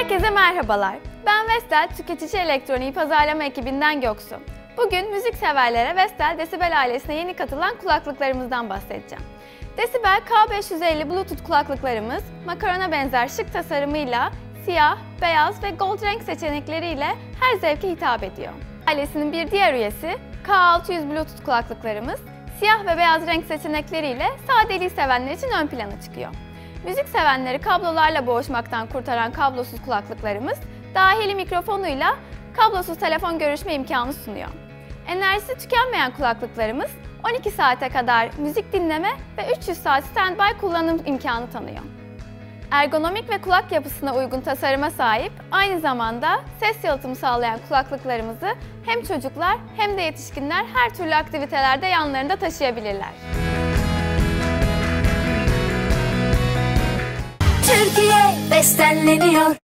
Herkese merhabalar. Ben Vestel Tüketici Elektroniği Pazarlama ekibinden Göksu. Bugün müzik severlere Vestel Decibel ailesine yeni katılan kulaklıklarımızdan bahsedeceğim. Decibel K550 Bluetooth kulaklıklarımız makarona benzer şık tasarımıyla siyah, beyaz ve gold renk seçenekleriyle her zevke hitap ediyor. Ailesinin bir diğer üyesi K600 Bluetooth kulaklıklarımız siyah ve beyaz renk seçenekleriyle sadeliği sevenler için ön plana çıkıyor. Müzik sevenleri kablolarla boğuşmaktan kurtaran kablosuz kulaklıklarımız dahili mikrofonuyla kablosuz telefon görüşme imkanı sunuyor. Enerjisi tükenmeyen kulaklıklarımız 12 saate kadar müzik dinleme ve 300 saat standby kullanım imkanı tanıyor. Ergonomik ve kulak yapısına uygun tasarıma sahip, aynı zamanda ses yalıtımı sağlayan kulaklıklarımızı hem çocuklar hem de yetişkinler her türlü aktivitelerde yanlarında taşıyabilirler. Türkiye bestenleniyor.